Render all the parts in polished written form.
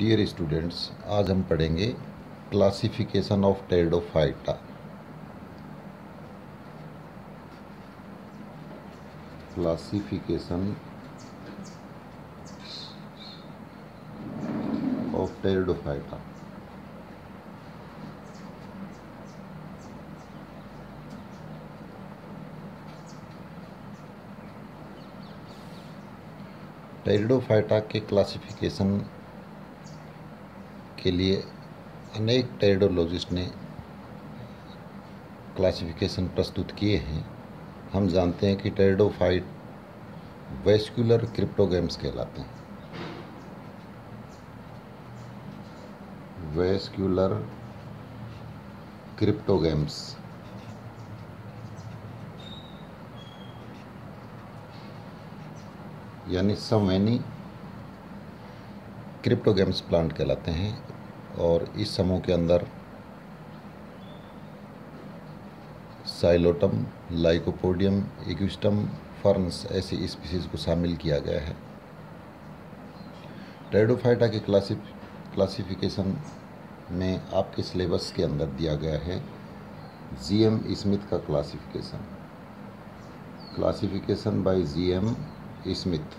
Dear students, आज हम पढ़ेंगे classification of pteridophyta. Classification of pteridophyta. Pteridophyta के क्लासिफिकेशन के लिए अनेक टेरिडोलॉजिस्ट ने क्लासिफिकेशन प्रस्तुत किए हैं। हम जानते हैं कि टेरिडोफाइट वेस्कुलर क्रिप्टोगैम्स कहलाते हैं। वेस्कुलर क्रिप्टोगैम्स यानी समेनी क्रिप्टोगैम्स प्लांट कहलाते हैं, और इस समूह के अंदर साइलोटम, लाइकोपोडियम, इक्विस्टम, फर्न्स ऐसी स्पीसीज को शामिल किया गया है। टेरिडोफाइटा के क्लासिफिकेशन में आपके सिलेबस के अंदर दिया गया है जीएम स्मिथ का classification by G M Smith.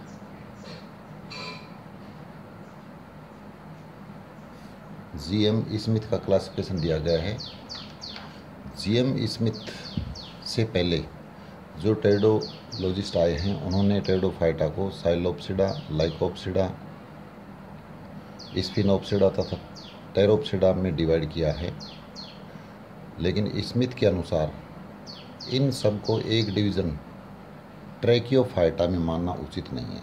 G M Smith का क्लासिफिकेशन दिया गया है। जीएम स्मिथ से पहले जो टेरिडोलॉजिस्ट आए हैं, उन्होंने टेरिडोफाइटा को साइलोप्सिडा, लाइकोप्सिडा, स्फिनोप्सिडा तथा टेरोप्सिडा में डिवाइड किया है। लेकिन स्मिथ के अनुसार इन सब को एक डिवीज़न ट्रैकियोफाइटा में मानना उचित नहीं है,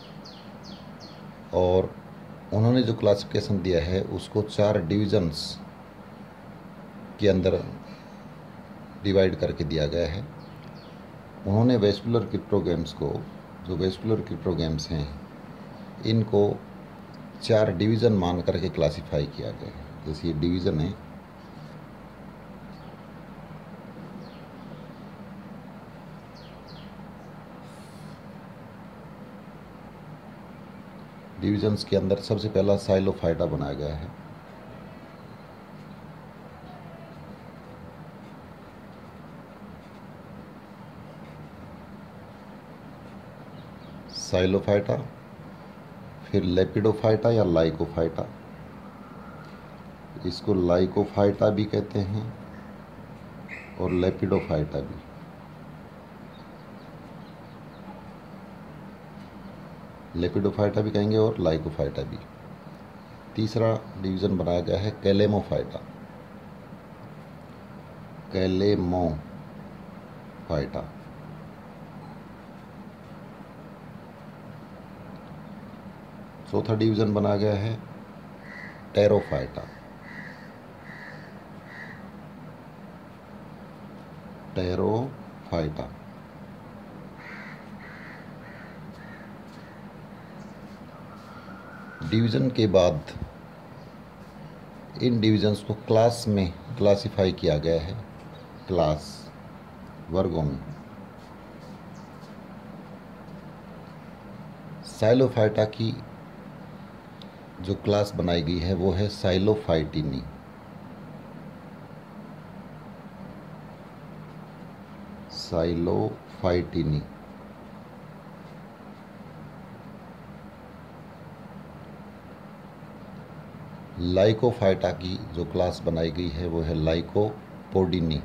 और उन्होंने जो क्लासिफिकेशन दिया है उसको 4 डिविजन्स के अंदर डिवाइड करके दिया गया है। उन्होंने वेस्कुलर क्रिप्टोगैम्स को, जो वेस्कुलर क्रिप्टोगैम्स हैं, इनको 4 डिवीज़न मान करके क्लासिफाई किया गया है। जैसे ये डिवीज़न है, डिवीजन्स के अंदर सबसे पहला साइलोफाइटा बनाया गया है। साइलोफाइटा, फिर लेपिडोफाइटा या लाइकोफाइटा, इसको लाइकोफाइटा भी कहते हैं और लेपिडोफाइटा भी। लेपिडोफाइटा भी कहेंगे और लाइकोफाइटा भी। तीसरा डिवीज़न बनाया गया है कैलेमोफाइटा। चौथा डिवीज़न बनाया गया है टेरोफाइटा। डिवीज़न के बाद इन डिवीज़न्स को क्लास में क्लासिफाई किया गया है, क्लास वर्गों में। साइलोफाइटा की जो क्लास बनाई गई है वो है साइलोफाइटिनी। लाइकोफाइटा की जो क्लास बनाई गई है वो है लाइकोपोडिनी।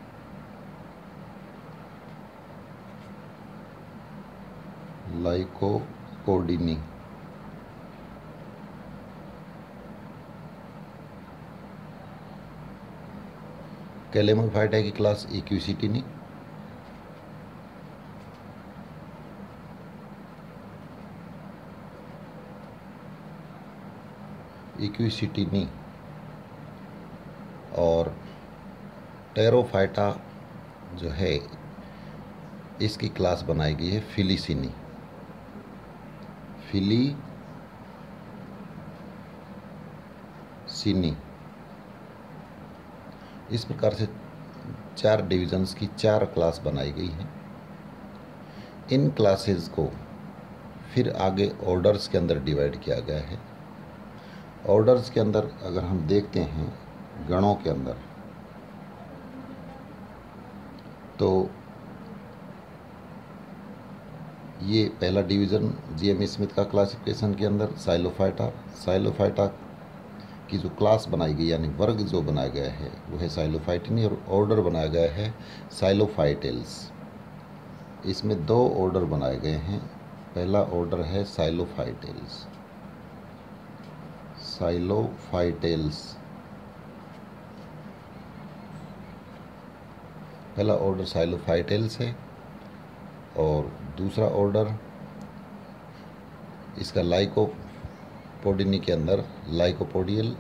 कैलेमोफाइटा की क्लास इक्विसिटिनी। और टेरोफाइटा जो है, इसकी क्लास बनाई गई है फिलिसिनी। इस प्रकार से 4 डिविजन्स की 4 क्लास बनाई गई हैं। इन क्लासेस को फिर आगे ऑर्डर्स के अंदर डिवाइड किया गया है। ऑर्डर्स के अंदर अगर हम देखते हैं गणों के अंदर, तो ये पहला डिवीज़न जीएम स्मिथ का क्लासिफिकेशन के अंदर साइलोफाइटा की जो क्लास बनाई गई यानी वर्ग जो बनाया गया है वो है साइलोफाइटिनी, और ऑर्डर बनाया गया है साइलोफाइटेल्स। इसमें दो ऑर्डर बनाए गए हैं। पहला ऑर्डर है साइलोफाइटेल्स। पहला ऑर्डर साइलोफाइटेल्स है, और दूसरा ऑर्डर इसका लाइकोपोडिनी के अंदर लाइकोपोडियल,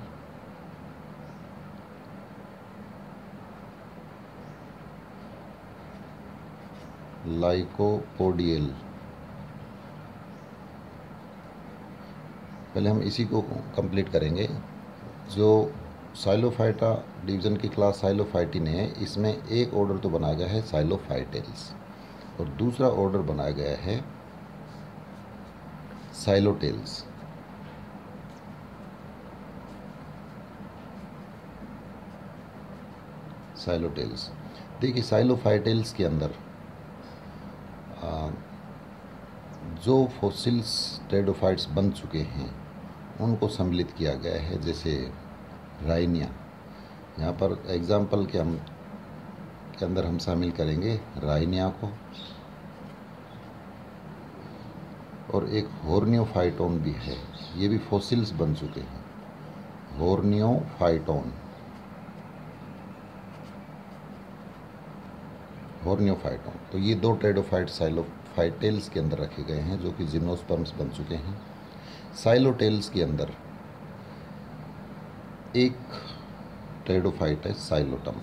पहले हम इसी को कंप्लीट करेंगे। जो साइलोफाइटा डिवीज़न की क्लास साइलोफाइटिन है, इसमें एक ऑर्डर तो बनाया गया है साइलोफाइटेल्स, और दूसरा ऑर्डर बनाया गया है साइलोटेल्स। देखिए, साइलोफाइटेल्स के अंदर जो फॉसिल्स टेरिडोफाइट्स बन चुके हैं उनको सम्मिलित किया गया है, जैसे राइनिया। यहाँ पर एग्जाम्पल के अंदर हम शामिल करेंगे राइनिया को, और एक होर्नियोफाइटोन भी है, ये भी फॉसिल्स बन चुके हैं। होर्नियोफाइटोन तो ये दो टेरिडोफाइट साइलोफाइटेल्स के अंदर रखे गए हैं जो कि जिम्नोस्पर्म्स बन चुके हैं। साइलोटेल्स के अंदर एक टेरिडोफाइट है साइलोटम।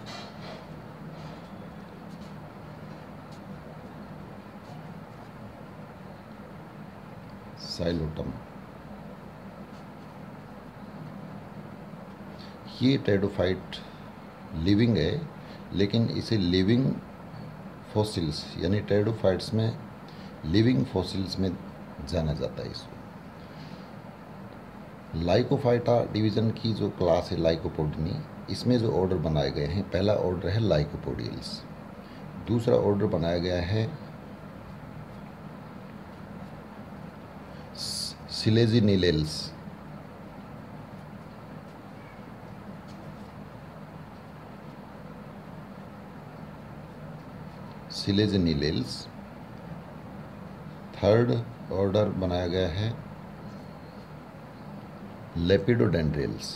ये टेरिडोफाइट लिविंग है, लेकिन इसे लिविंग फॉसिल्स यानी टेरिडोफाइट्स में लिविंग फॉसिल्स में जाना जाता है इसको। लाइकोफाइटा डिवीज़न की जो क्लास है लाइकोपोडिनी, इसमें जो ऑर्डर बनाए गए हैं, पहला ऑर्डर है लाइकोपोडियल्स, दूसरा ऑर्डर बनाया गया है सिलेजिनिलेल्स। थर्ड ऑर्डर बनाया गया है लेपिडोडेंड्रेल्स।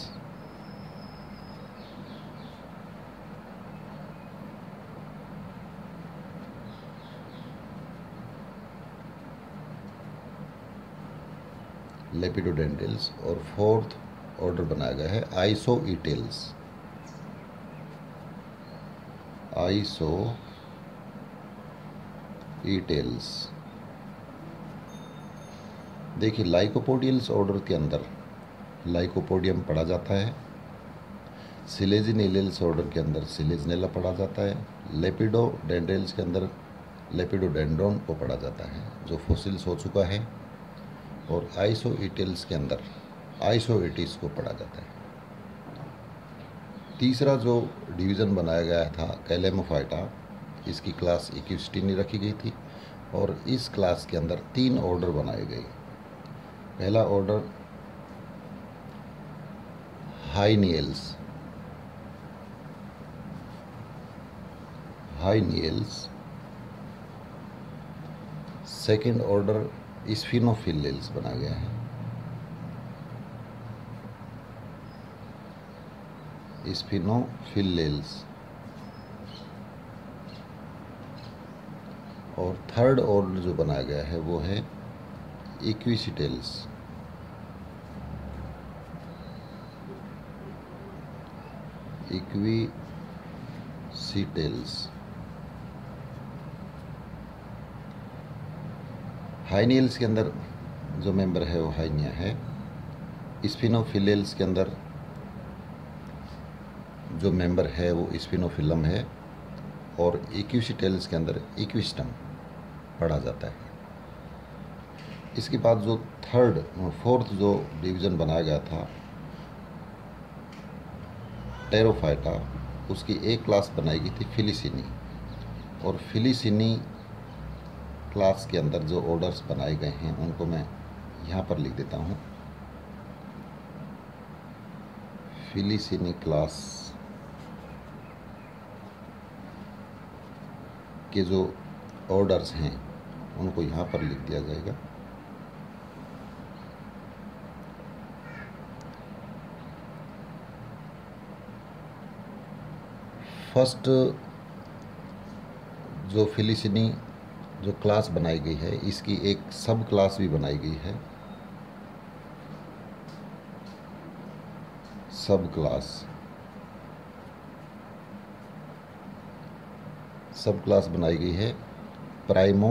और फोर्थ ऑर्डर बनाया गया है आइसोईटेल्स। देखिए, लाइकोपोडियल्स ऑर्डर के अंदर लाइकोपोडियम पढ़ा जाता है, सिलेजिनेलेल्स ऑर्डर के अंदर सिलेजिनेला पढ़ा जाता है, लेपिडोडेंड्रेल्स के अंदर लेपिडोडेंड्रोन को पढ़ा जाता है जो फॉसिल्स हो चुका है, और आइसोईटेल्स के अंदर आइसोईटिस को पढ़ा जाता है। तीसरा जो डिवीज़न बनाया गया था कैलेमोफाइटा, इसकी क्लास इक्विस्टिनी रखी गई थी, और इस क्लास के अंदर तीन ऑर्डर बनाए गए। पहला order Rhyniales, second order Sphenophyllales बनाया गया है। और थर्ड ऑर्डर जो बनाया गया है वो है इक्विसिटेल्स। हाइनियल्स के अंदर जो मेंबर है वो हाइनिया है। स्फिनोफिलेल्स के अंदर जो मेंबर है वो स्फिनोफिलम है, और इक्विसिटेल्स के अंदर इक्विस्टम पढ़ा जाता है। इसके बाद जो फोर्थ जो डिवीज़न बनाया गया था टेरोफाइटा, उसकी एक क्लास बनाई गई थी फिलिसिनी, और फिलिसिनी क्लास के अंदर जो ऑर्डर्स बनाए गए हैं उनको मैं यहाँ पर लिख देता हूँ। फिलिसिनी क्लास के जो ऑर्डर्स हैं उनको यहाँ पर लिख दिया जाएगा। फर्स्ट जो फिलिसिनी जो क्लास बनाई गई है, इसकी एक सब क्लास भी बनाई गई है, सब क्लास बनाई गई है प्राइमो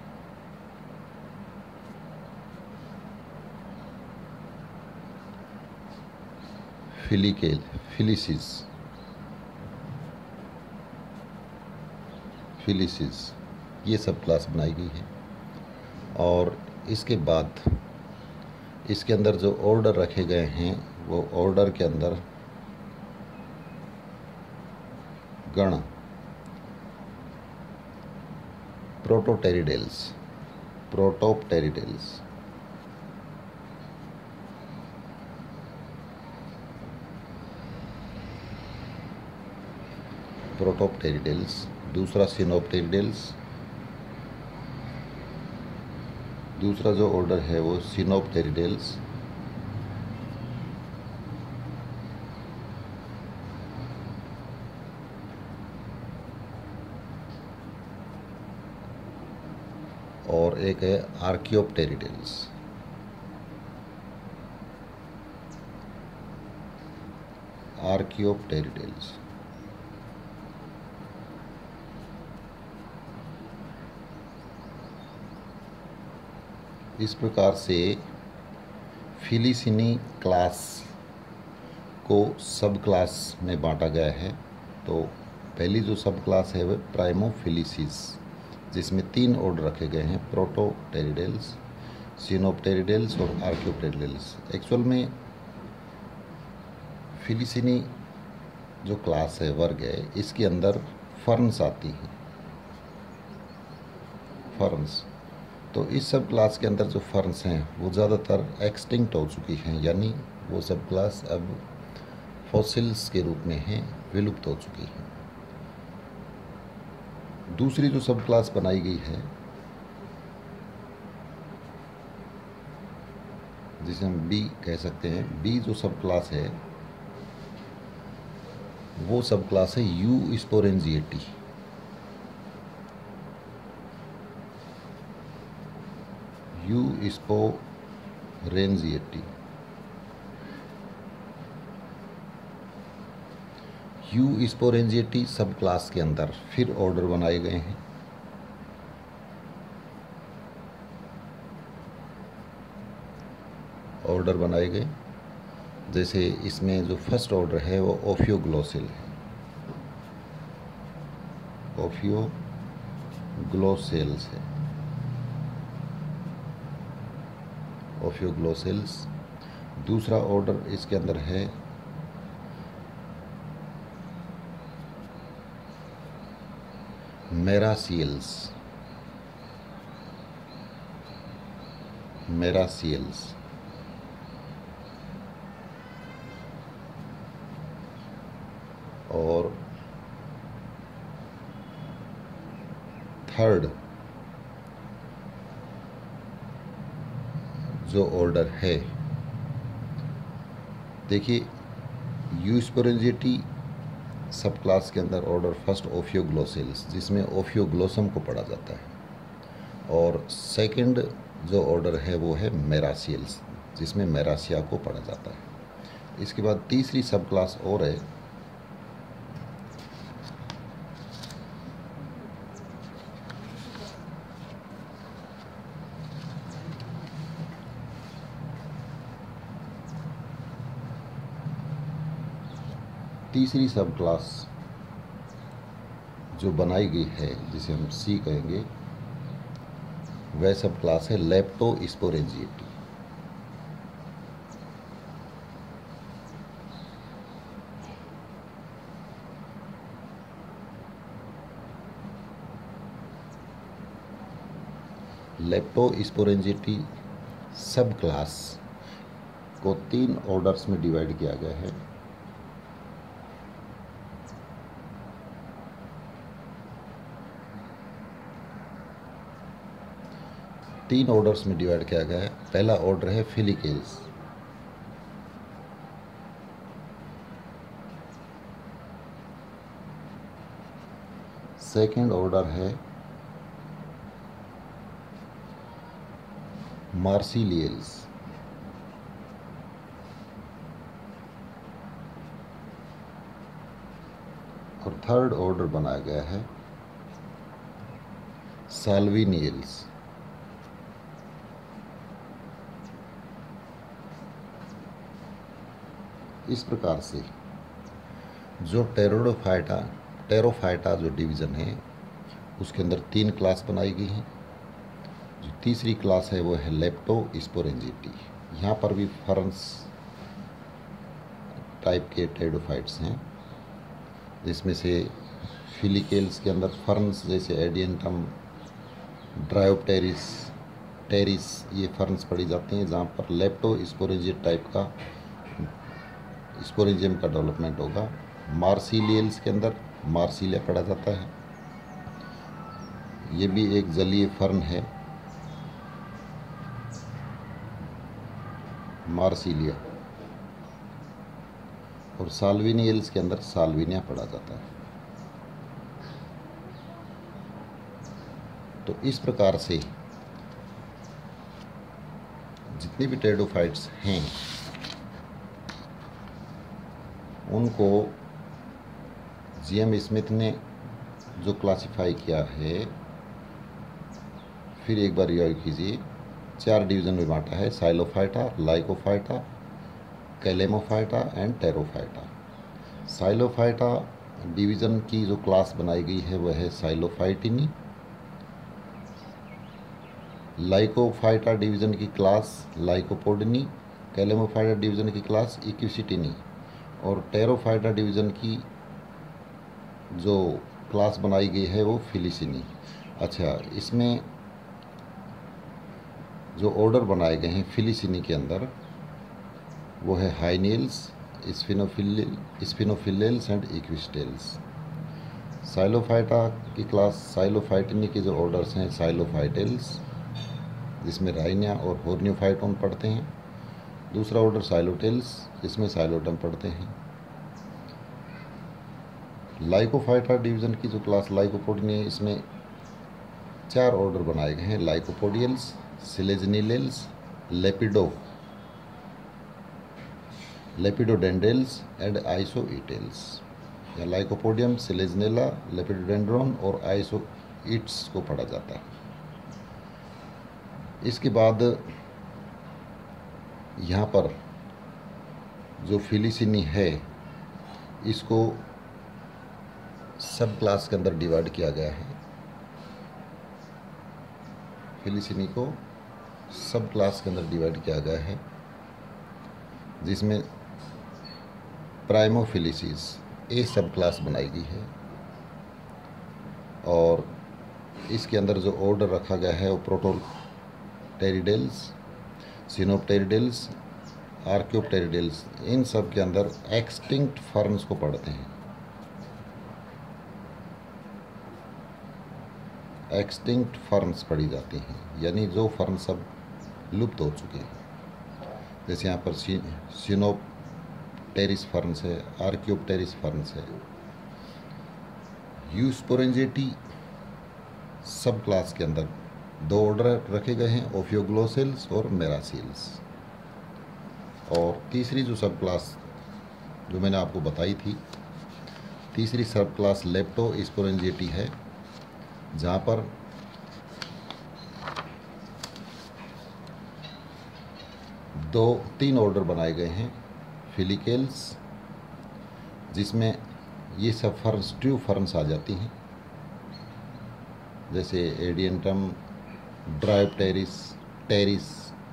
फिलिसिस, ये सब क्लास बनाई गई है। और इसके बाद इसके अंदर जो ऑर्डर रखे गए हैं वो ऑर्डर के अंदर गण प्रोटोप्टेरिडेल्स, दूसरा सिनोप्टेरिडेल्स, दूसरा जो ऑर्डर है वो सिनोप्टेरिडेल्स, और एक है आर्कियोप्टेरिडेल्स। इस प्रकार से फिलिसिनी क्लास को सब क्लास में बांटा गया है। तो पहली जो सब क्लास है वह प्राइमोफिलिसिस, जिसमें 3 ऑर्डर रखे गए हैं, प्रोटोप्टेरिडेल्स, सिनोप्टेरिडेल्स और आर्कियोप्टेरिडेल्स। एक्चुअल में फिलिसिनी जो क्लास है, वर्ग है, इसके अंदर फर्न्स आती हैं, फर्न्स। तो इस सब क्लास के अंदर जो फर्न्स हैं वो ज़्यादातर एक्सटिंक्ट हो चुकी हैं, यानी वो सब क्लास अब फॉसिल्स के रूप में हैं, विलुप्त हो चुकी हैं। दूसरी जो सब क्लास बनाई गई है, जिसे हम बी कह सकते हैं, बी जो सब क्लास है वो सब क्लास है यू स्पोरेंजिएटी। यू स्पोरेंजिएटी सब क्लास के अंदर फिर ऑर्डर बनाए गए हैं। जैसे इसमें जो फर्स्ट ऑर्डर है वो ओफियोग्लोसिल है, ओफियोग्लोसेल्स। दूसरा ऑर्डर इसके अंदर है मेरासियल्स। और थर्ड जो ऑर्डर है, देखिए यू स्पोरेंजिएटी सब क्लास के अंदर ऑर्डर फर्स्ट ओफियोग्लोसेल्स, जिसमें ओफियोग्लोसम को पढ़ा जाता है। और सेकंड जो ऑर्डर है वो है मेरासियल्स, जिसमें मेरासिया को पढ़ा जाता है। इसके बाद तीसरी सब क्लास और है, तीसरी सब क्लास जो बनाई गई है, जिसे हम सी कहेंगे, वह सब क्लास है लेप्टोस्पोरेंजिएटी। लेप्टोस्पोरेंजिटी सब क्लास को 3 ऑर्डर्स में डिवाइड किया गया है। तीन ऑर्डर्स में डिवाइड किया गया है। पहला ऑर्डर है फिलिकेल्स, सेकेंड ऑर्डर है मार्सिलियल्स, और थर्ड ऑर्डर बनाया गया है साल्विनियल्स। इस प्रकार से जो टेरोफाइटा जो डिवीज़न है उसके अंदर 3 क्लास बनाई गई हैं। जो तीसरी क्लास है वो है लेप्टोस्पोरेंजिटी। यहाँ पर भी फर्न्स टाइप के टेरोफाइट्स हैं, जिसमें से फिलिकेल्स के अंदर फर्न्स जैसे एडियंटम, ड्रायोप्टेरिस, टेरिस, ये फर्न्स पड़ी जाती हैं, जहाँ पर लेप्टोस्पोरेंजिट टाइप का स्पोरेंजियम का डेवलपमेंट होगा। मार्सिलियल्स के अंदर मार्सिलिया पड़ा जाता है, ये भी एक जलीय फर्न है, मार्सिलिया। और साल्विनियल्स के अंदर साल्विनिया पड़ा जाता है। तो इस प्रकार से जितनी भी टेरिडोफाइट्स हैं उनको जीएम स्मिथ ने जो क्लासिफाई किया है, फिर एक बार रिवाइव कीजिए, 4 डिवीज़न में बांटा है: Psilophyta, Lycophyta, Calamophyta and Pterophyta. Psilophyta division की जो क्लास बनाई गई है वह है साइलोफाइटिनी। लाइकोफाइटा डिवीज़न की क्लास लाइकोपोडिनी। कैलेमोफाइटा डिवीज़न की क्लास इक्विसिटिनी। और टेरोफाइटा डिवीज़न की जो क्लास बनाई गई है वो फिलिसिनी। अच्छा, इसमें जो ऑर्डर बनाए गए हैं फिलिसिनी के अंदर वो है हाइनियल्स, स्फिनोफिलेल्स एंड इक्विस्टेल्स। साइलोफाइटा की क्लास साइलोफाइटिनी के जो ऑर्डर्स हैं साइलोफाइटेल्स, जिसमें राइनिया और होर्नियोफाइटोन पढ़ते हैं। दूसरा ऑर्डर साइलोटेल्स, जिसमें साइलोटम पढ़ते हैं। लाइकोफाइटा डिवीज़न की जो क्लास लाइकोपोडिनी है, इसमें 4 ऑर्डर बनाए गए हैं: लाइकोपोडियल्स, सिलेजनिलेल्स, लेपिडोडेंड्रेल्स एंड आइसोइटेल्स। या लाइकोपोडियम, सिलेजनेला, लेपिडोडेंड्रोन और आइसोइट्स को पढ़ा जाता है। इसके बाद यहाँ पर जो फिलिसिनी है इसको सब क्लास के अंदर डिवाइड किया गया है। फिलिसिनी को सब क्लास के अंदर डिवाइड किया गया है, जिसमें प्राइमोफिलिसिस ए सब क्लास बनाई गई है। और इसके अंदर जो ऑर्डर रखा गया है वो प्रोटोप्टेरिडेल्स, सिनोप्टेरिडेल्स, आर्कियोप्टेरिडेल्स, इन सब के अंदर एक्सटिंक्ट फर्न्स को पढ़ते हैं। एक्सटिंक्ट फर्न्स पढ़ी जाती हैं, यानी जो फर्न सब लुप्त हो चुके हैं। जैसे यहाँ पर सिनोप्टेरिस फर्न्स है, आर्कियोप्टेरिस फर्न्स है। यूस्पोरेंजेटी सब क्लास के अंदर 2 ऑर्डर रखे गए हैं: ओफियोग्लोसेल्स और मेरासिल्स। और तीसरी जो सब क्लास जो मैंने आपको बताई थी, तीसरी सब क्लास लेप्टोस्पोरेंजेटी है, जहाँ पर तीन ऑर्डर बनाए गए हैं: फिलिकेल्स, जिसमें ये सब फर्न्स ट्यूब फर्न्स आ जाती हैं, जैसे एडियंटम, ड्रायोप्टेरिस, टेरिस।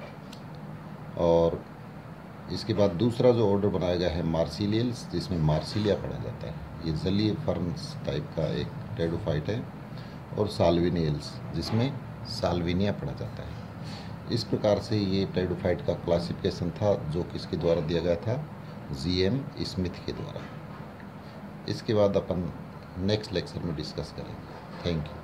और इसके बाद दूसरा जो ऑर्डर बनाया गया है मार्सिलियल्स, जिसमें मार्सिलिया पढ़ा जाता है, ये जलीय फर्न्स टाइप का एक टेरिडोफाइट है। और साल्विनियल्स, जिसमें साल्विनिया पढ़ा जाता है। इस प्रकार से ये टेरिडोफाइट का क्लासिफिकेशन था, जो किसके द्वारा दिया गया था, जी.एम. स्मिथ के द्वारा। इसके बाद अपन नेक्स्ट लेक्चर में डिस्कस करेंगे। Thank you.